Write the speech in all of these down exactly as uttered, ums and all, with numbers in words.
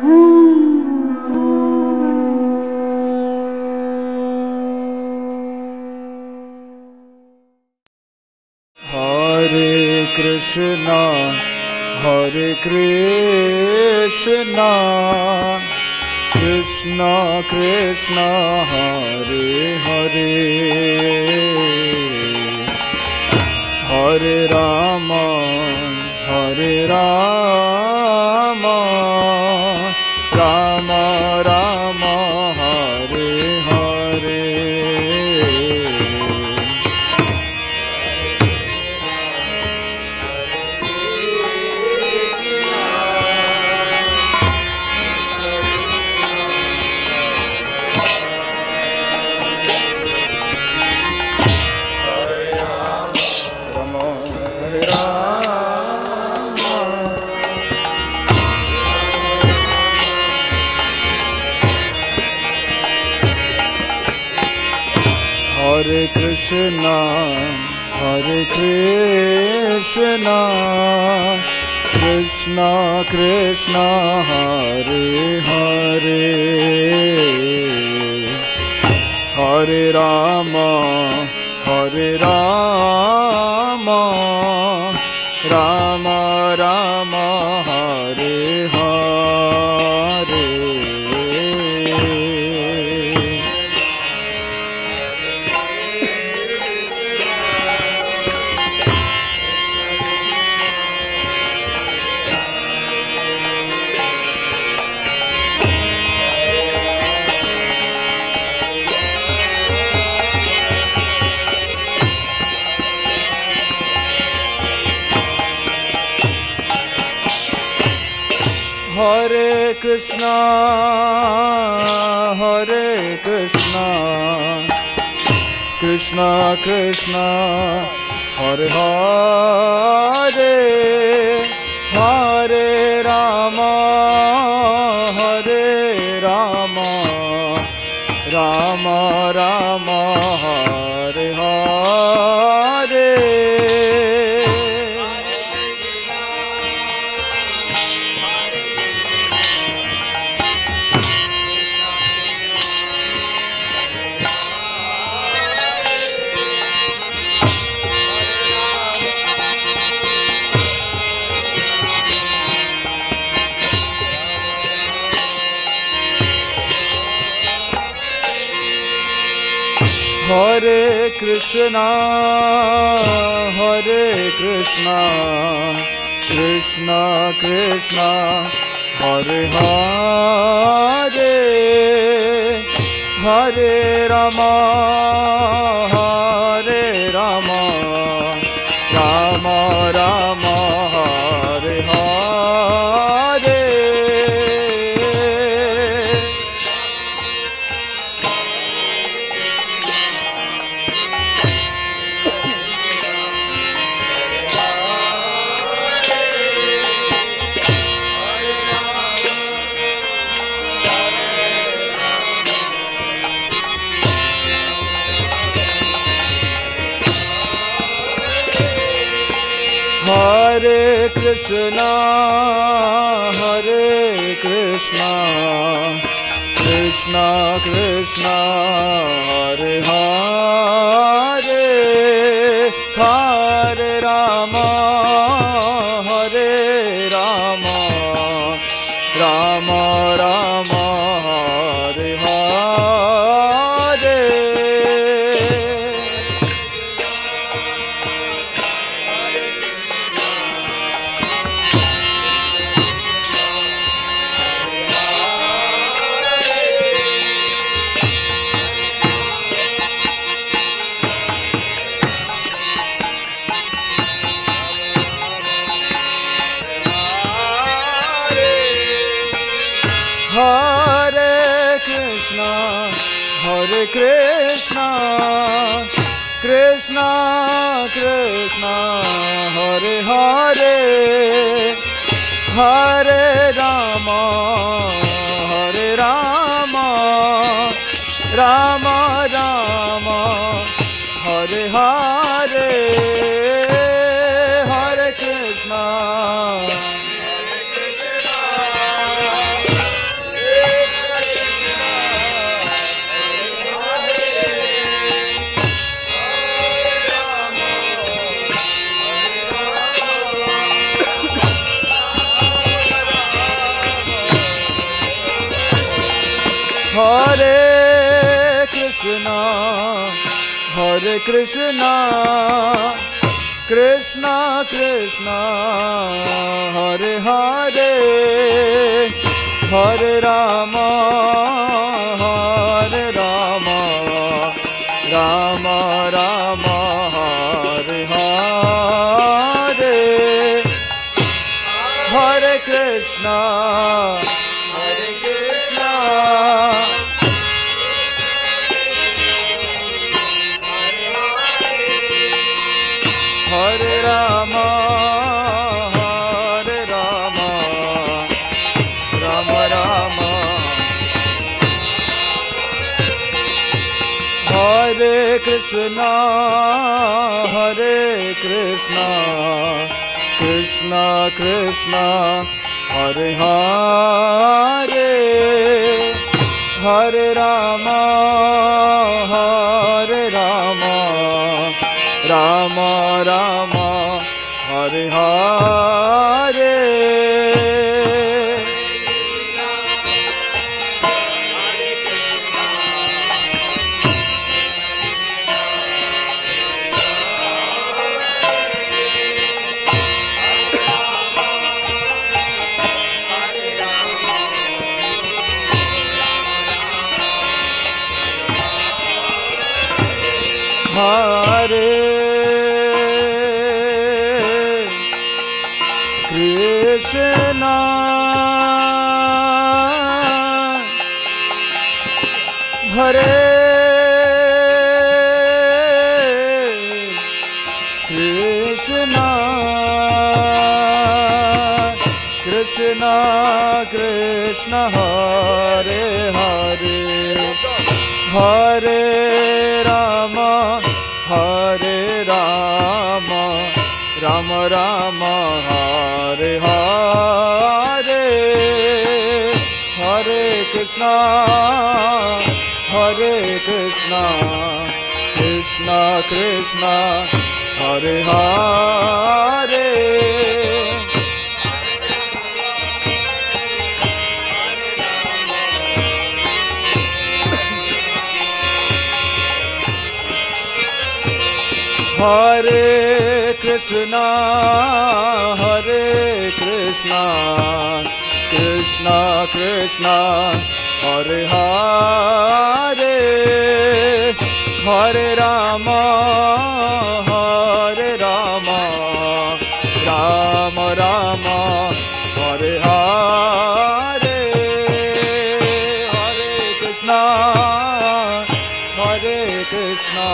Krishna, Hare Krishna, Krishna Krishna, Hare Hare, Hare Rama, Hare Rama, Rama Rama, Hare Hare. Hare Krishna, Hare Krishna, Krishna Krishna, Hare Hare, Hare Rama, Hare Rama, Rama Rama, Hare Hare. Hare Krishna, Hare Krishna, Krishna Krishna, Hare Hare, Hare Rama, Hare Rama, Rama Rama, Hare Hare. Hare Krishna, Hare Krishna, Krishna Krishna, Hare Hare, Hare Rama, Hare Rama, Rama Rama, Hare Hare. Hare Krishna, Hare Krishna, Krishna Krishna, Hare Hare, Hare Rama, Hare Rama, Rama Rama, Hare Hare. Hare Krishna, Hare Krishna, Krishna Krishna, Hare Hare, Hare Rama, Hare Rama, Rama Rama, Hare Hare, Hare Krishna, Hare Krishna, Hare Krishna, Hare Krishna, Krishna Krishna, Hare Hare, Hare Rama, Hare Rama, Rama Rama, Hare Hare, Hare Krishna, Hare Krishna, Hare Rama, Hare Rama, Rama Rama, Hare Krishna, Hare Krishna, Krishna Krishna, Hare Hare, Hare Rama, Hare Rama, Rama Rama, Hare Hare, Hare Krishna, Hare Krishna, Krishna Krishna, Hare Hare, Hare Rama, Hare Rama, Rama Rama, Hare Hare, Hare Krishna, Hare Krishna, Krishna Krishna, Hare Hare, Hare Krishna, Hare Krishna, Krishna Krishna, Hare Hare, Hare Rama, Hare Rama, Rama Rama, Hare Hare, Hare Krishna, Hare Krishna,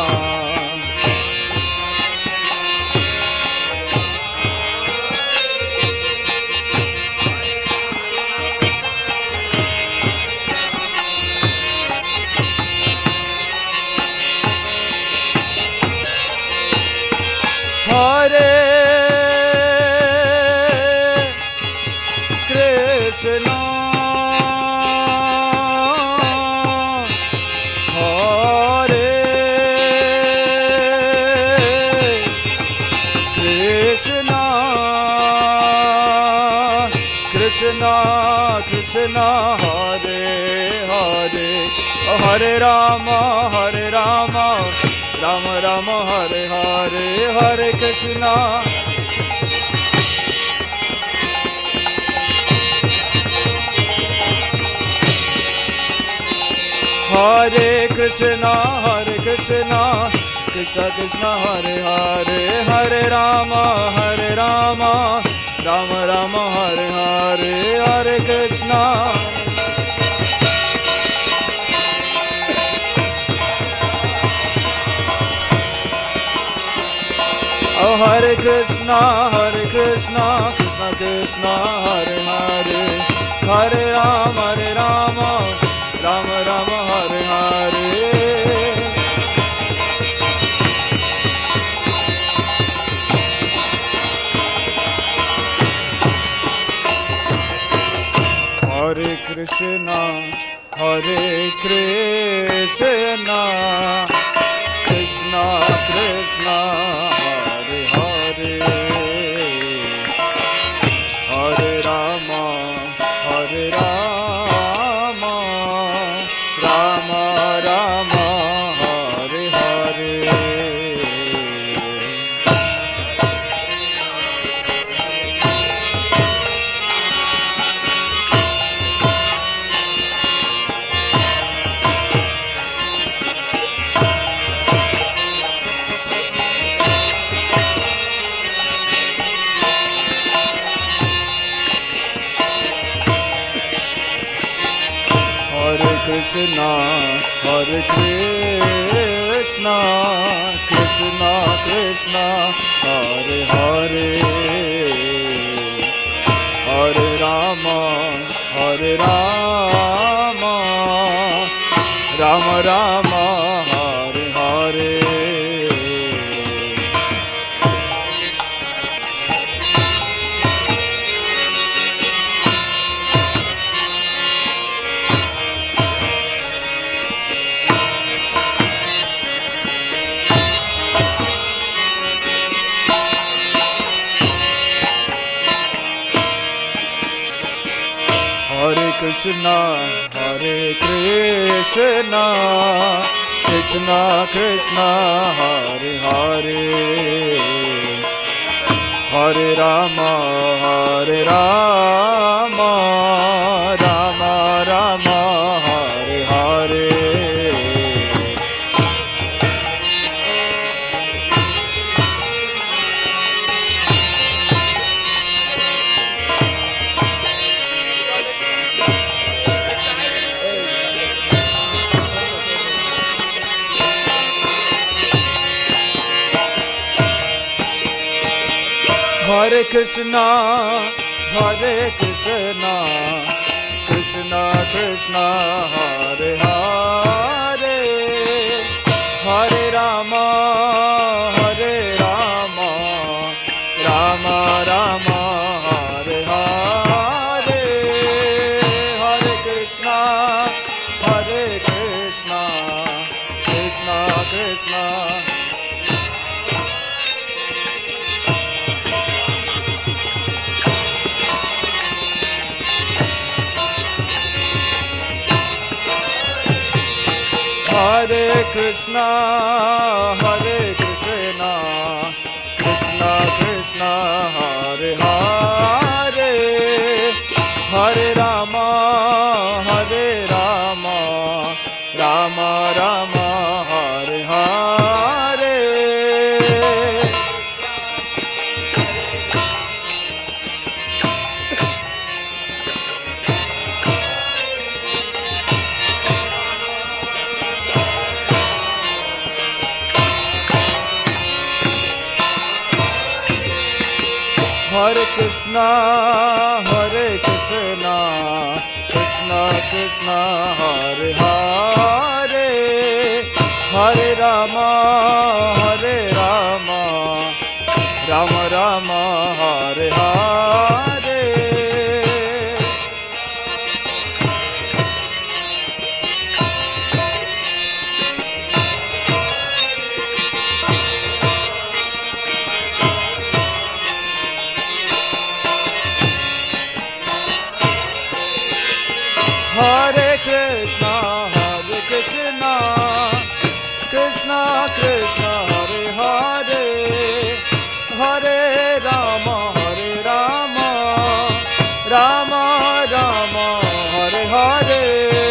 Hare Krishna, Hare Krishna, Krishna Krishna, Hare Hare, Hare Rama, Hare Rama, Rama Rama, Hare Hare, Hare Krishna, Hare Krishna, Hare Krishna, Krishna Krishna, Hare Hare, Hare Rama, Hare Rama, Rama Rama, Hare Hare, Hare Krishna, Oh Hare Krishna, Hare Krishna, Krishna Krishna, Hare Hare, Hare Rama, Hare Rama, Rama Rama, Hare Hare, Hare Krishna, Hare Krishna, Krishna Krishna, Hare Hare, Hare Rama, Hare Rama, Krishna, Hare Krishna, Krishna Krishna, Hare Hare, Hare Rama, Hare Rama, Rama Rama, Hare Hare. Krishna, Hare Krishna, Krishna Krishna, Hare Hare, Hare Rama, Hare Rama, Rama Rama, Hare Hare. Hare Krishna, Hare Krishna, Krishna Krishna, Hare Hare, Hare Rama, Hare Rama, Rama Rama, Hare Hare, Hare Krishna, Hare Krishna, Krishna Krishna. Hare Krishna, Hare Krishna, Krishna Krishna, Hare Hare, Hare Rama, Hare Rama, Rama Rama, Hare Hare. Hare Krishna, Hare Krishna, Krishna Krishna, Hare Hare, Hare Rama, Hare Rama, Rama Rama, Hare Hare. Hare Krishna, Hare Krishna, Krishna Krishna, Hare Hare, Hare Rama, Hare Rama, Rama Rama, Hare Hare.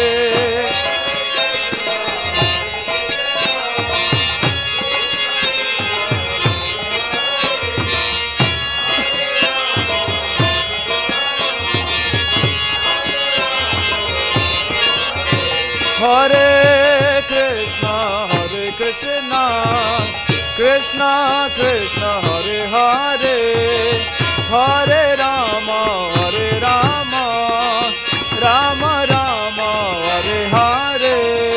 Hare Krishna, Hare Krishna, Krishna Krishna, Hare Hare, Hare Rama, Hare Rama, Rama Rama, Hare Hare.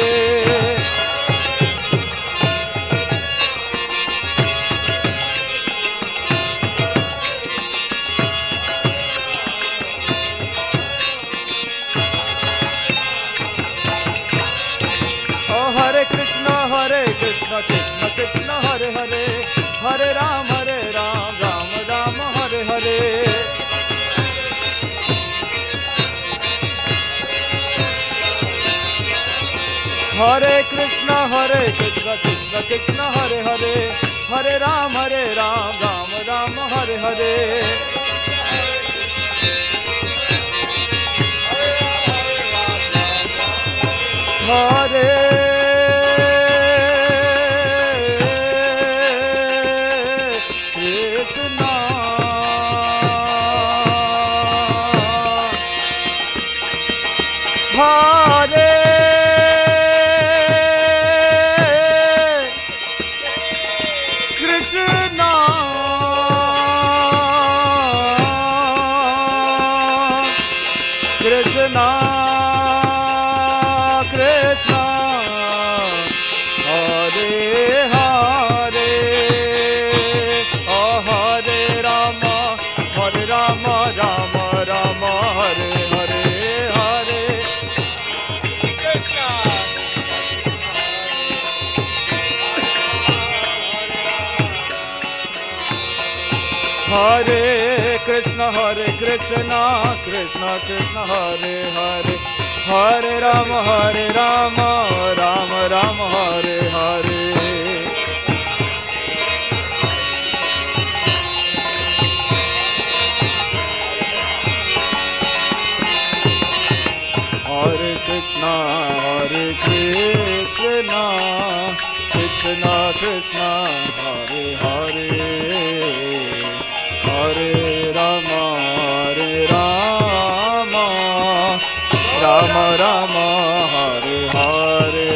Hare Krishna, Hare Krishna, Krishna Krishna, Hare Hare, Hare Ram, Hare Ram, Ram Ram, Hare Hare. Hare Krishna, Hare Krishna, Krishna Krishna, Hare Hare, Hare Ram, Hare Ram, Ram Ram, Hare Hare. Hare Krishna, Hare Krishna Krishna Hare Hare Oh Hare Rama Hare Rama Rama Rama Hare Hare Hare Krishna Hare Krishna Hare Krishna Krishna Krishna Hare Hare Hare Rama Hare Rama Rama Rama Hare Hare Hare Krishna Hare Krishna Krishna Krishna Hare Hare Hare Rama Hare Rama Rama Rama Hare Hare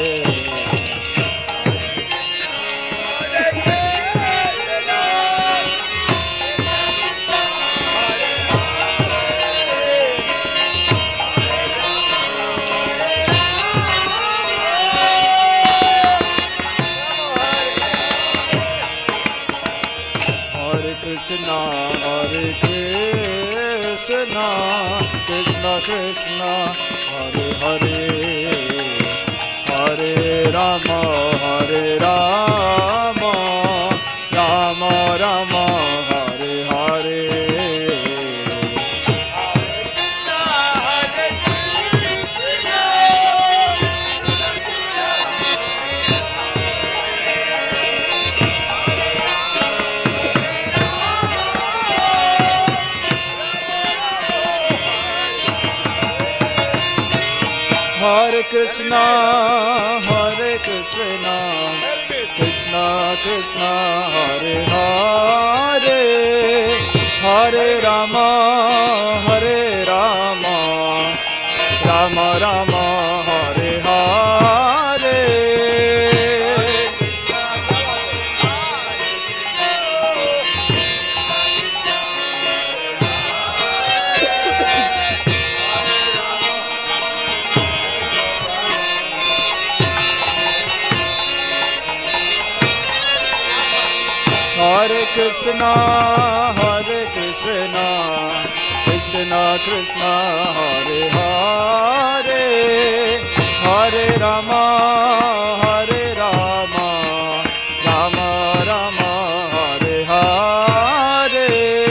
Krishna Hare Krishna Krishna Krishna Hare Hare Hare Rama Hare Rama Rama Rama Hare Hare Hare Krishna, Hare Krishna, Krishna Krishna, Hare Hare, Hare Rama, Hare Rama, Rama Rama, Hare Hare. Hare Krishna, Hare Krishna, Krishna Krishna, Hare Hare, Hare Rama, Hare Rama, Rama Rama, Hare Hare.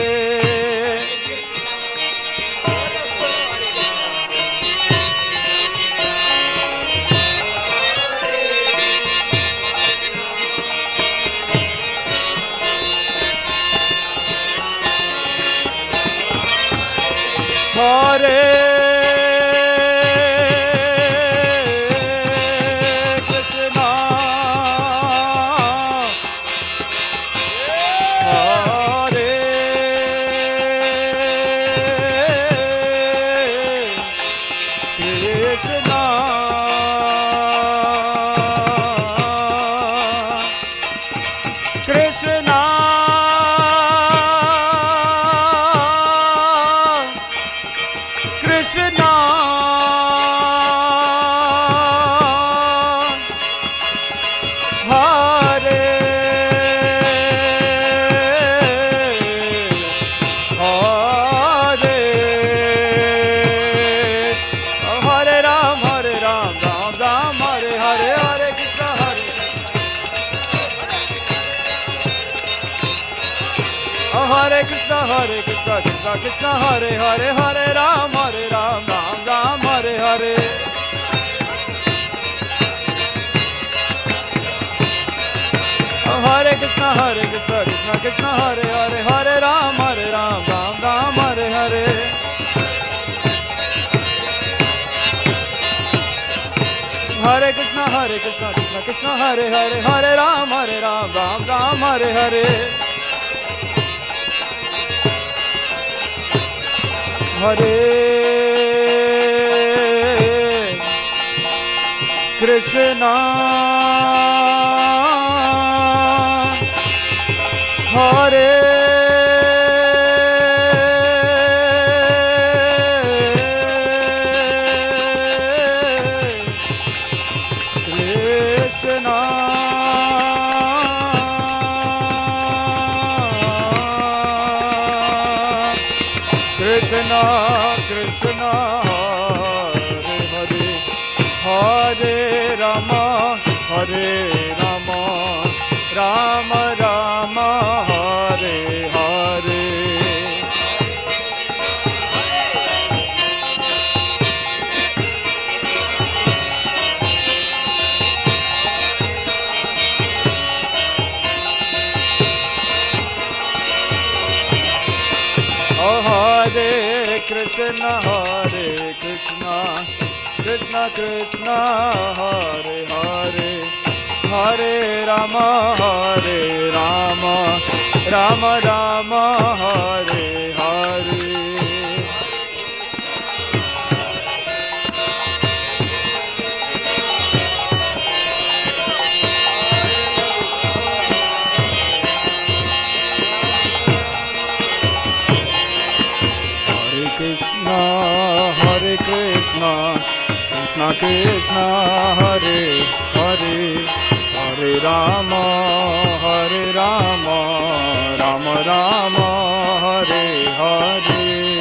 Hare Krishna, Hare Krishna, Krishna Krishna, Hare Hare, Hare Ram, Hare Ram, Ram Ram, Hare Hare, Hare Krishna, Hare Hare Krishna, Hare Krishna, Krishna Krishna, Hare Hare, Hare Ram, Hare Ram, Ram Ram, Hare Hare. Hare Krishna, Hare Krishna, Krishna Krishna, Hare Hare, Hare Ram, Hare Ram, Ram Ram, Hare Hare. Hare Krishna, Hare Krishna, Krishna Krishna, Hare Hare, Hare Ram, Hare Ram, Ram Ram, Hare Hare. Hare Krishna, Hare Krishna Krishna Hare Hare Hare Rama Hare Rama Rama Rama Hare Hare Hare Krishna Hare Krishna Krishna Krishna Hare Hare Hare Rama Hare Rama Rama Rama Hare Hare Hare Krishna, Krishna Krishna, Hare Hare, Hare Rama, Hare Rama, Rama Rama, Hare Hare.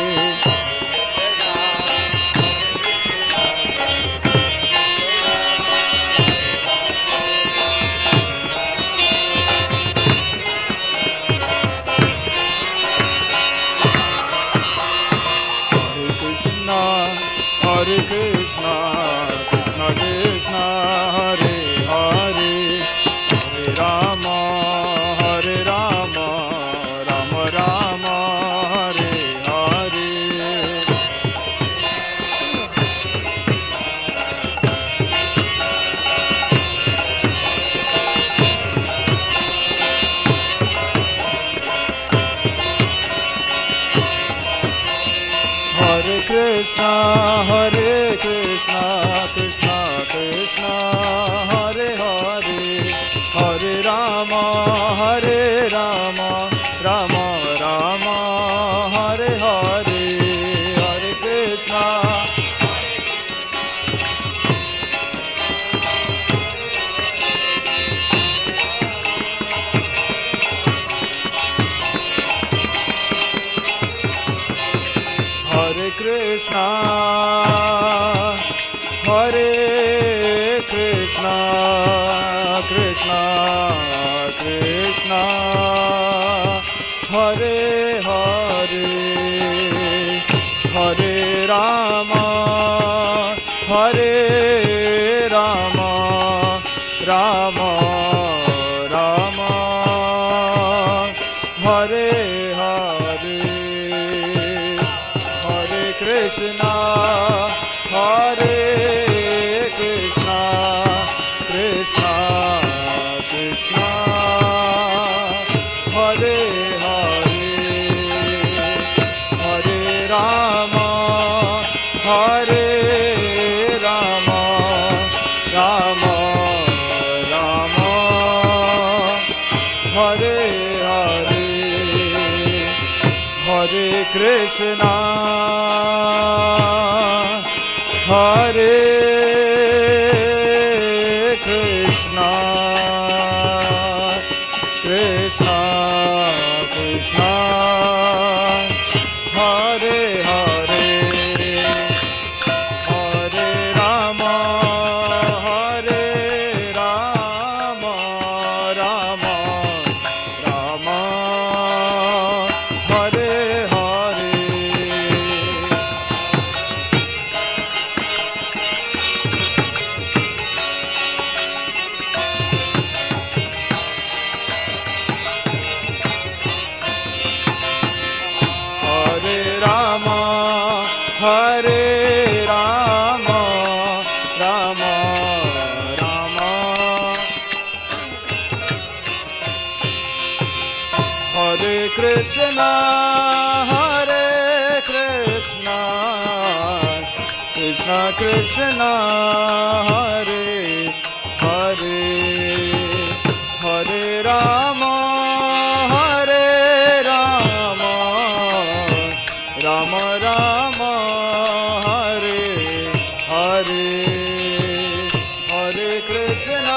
Hare Krishna, Krishna Krishna, Hare Hare, Hare Rama, Hare Rama, Rama Rama, Hare Hare. Hare Krishna, Hare Krishna, Krishna Krishna, Hare Hare, Hare Rama, Hare Rama, Rama Rama, Hare Hare, Hare Krishna. Hare Krishna, Hare Krishna, Krishna Krishna, Hare Hare, Hare Rama, Hare Rama, Rama Rama, Hare Hare. Krishna, Hare Krishna, Krishna Krishna, Hare Hare, Hare Rama, Hare Rama, Rama Rama, Hare Hare, Hare Krishna, Hare Krishna, Krishna Krishna, Hare Hare, Hare Rama, Hare Rama, Rama Rama, Hare Hare. Hare Rama, Rama Rama, Hare Krishna, Hare Krishna, Krishna Krishna, Hare Hare, Hare Rama, Hare Rama, Rama Rama, Hare Hare, Hare Krishna.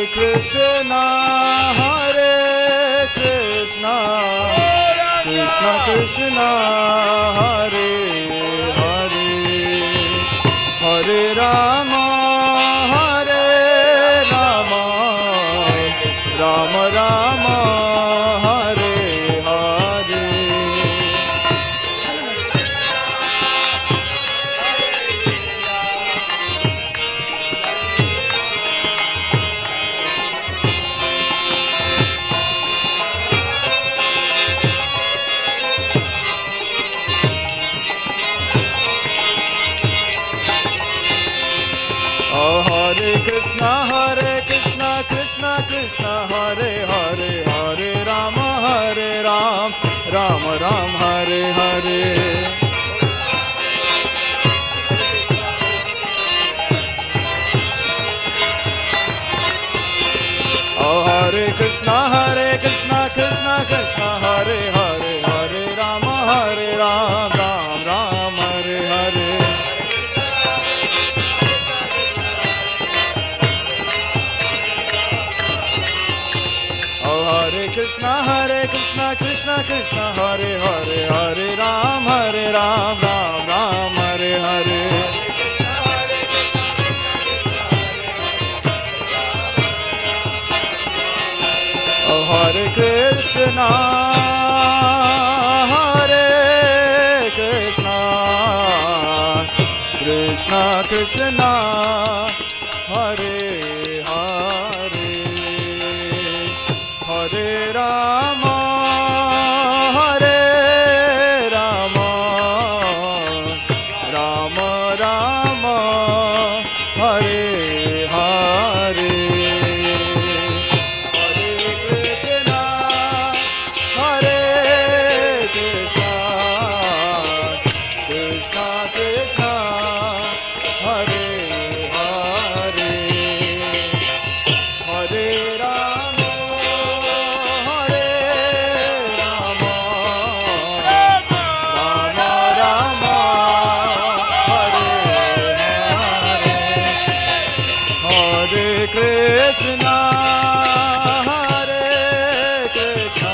Krishna, Hare Krishna, Krishna Krishna, Hare Hare, Hare Rama, Hare Rama, Rama Rama, Hare Hare. Hare Krishna, Hare Krishna, Krishna Krishna, Hare Hare, Hare Rama, Hare Ram, Rama Ram, Hare Hare. Oh, Hare Krishna, Hare Krishna, Krishna Krishna, Hare Hare, Hare Rama, Hare Ram, Ram Ram, Hare Hare. Hare Krishna, Hare Krishna, Krishna Krishna, Hare Hare, Hare Ram, Hare Ram, Ram Ram, Hare Hare. Oh, Hare Krishna, Hare Krishna, Krishna Krishna, Hare Hare, Hare Rama, Hare Rama, Rama Rama, Hare Hare, Hare Krishna, Hare Krishna, Krishna Krishna, Hare Hare, Hare Rama, Krishna, Hare Krishna,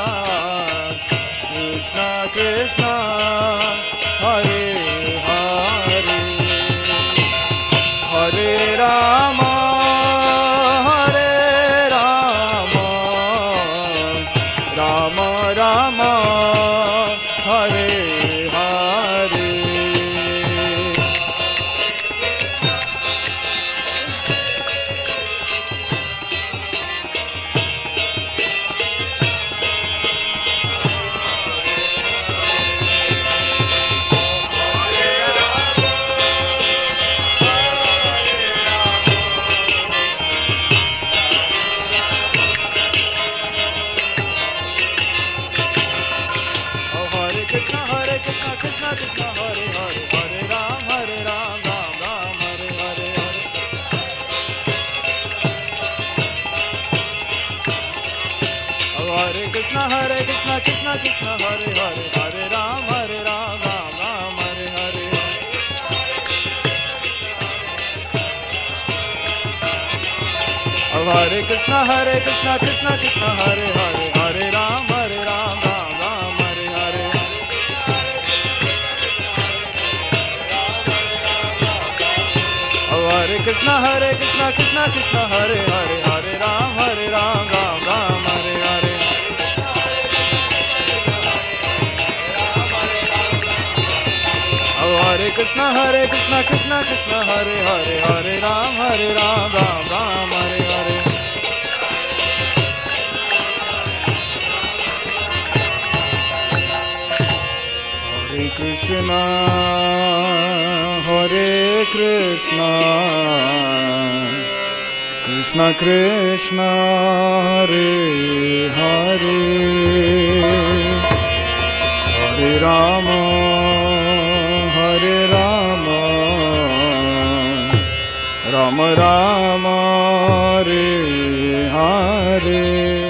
Krishna Krishna, Hare Hare, Hare Rama, Hare Rama, Rama Rama, Hare Hare. Krishna, Hare Krishna, Krishna Krishna, Hare Hare, Hare Ram, Hare Ram, Ram Ram, Hare Hare, Hare. Hare Krishna, Hare Krishna, Krishna Krishna, Hare Hare, Hare Ram, Hare Ram, Ram Ram, Hare Hare. Hare Krishna, Hare Krishna, Krishna Krishna, Hare Hare, Hare Ram, Hare Ram, Ram Ram, Hare Hare. Hare Krishna, Hare Krishna, Krishna Krishna, Hare Hare, Hare Ram, Hare Ram, Ram Ram, Hare Hare. Hare Krishna, Hare Krishna, Krishna Krishna, Hare Hare, Hare Ram, Hare Ram, Ram Ram, Hare Hare. Hare Krishna, Hare Krishna, Krishna Krishna, Hare Hare, Hare Rama, Hare Rama, Rama Rama, Hare Hare.